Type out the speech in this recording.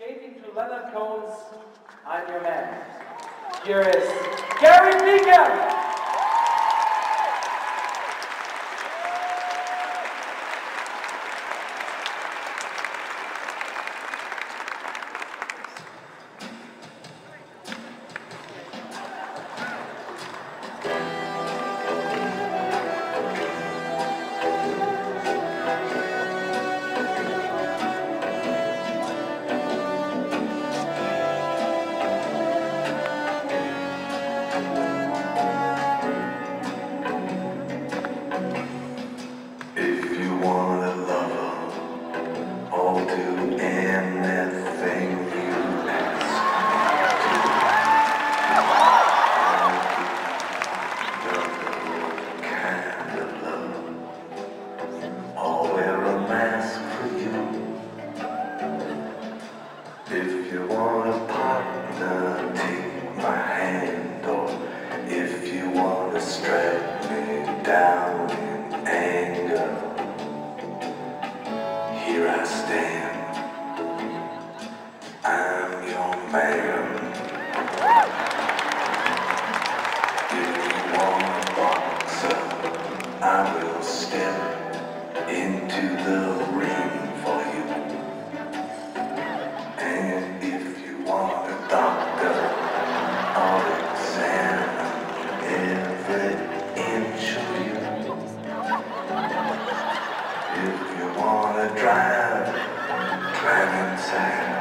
Skating through leather cones, I'm your man. Here is Gary Beacom! If you want a partner, take my hand, or if you want to strap me down in anger, here I stand, I'm your man. If you want a boxer, I will step into the ring for you. And if you want a doctor, I'll examine every inch of you. If you want to drive inside.